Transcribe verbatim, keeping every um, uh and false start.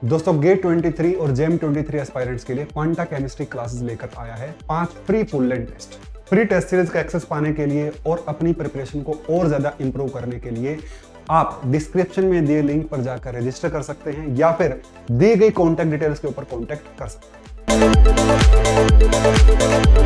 दोस्तों गेट तेईस और जेम तेईस एस्पायरेंट्स के लिए क्वांटा केमिस्ट्री क्लासेस लेकर आया है पांच free full length test. Free test series का एक्सेस पाने के लिए और अपनी प्रिपरेशन को और ज्यादा इंप्रूव करने के लिए आप डिस्क्रिप्शन में दिए लिंक पर जाकर रजिस्टर कर सकते हैं या फिर दी गई कॉन्टैक्ट डिटेल्स के ऊपर कॉन्टैक्ट कर सकते हैं।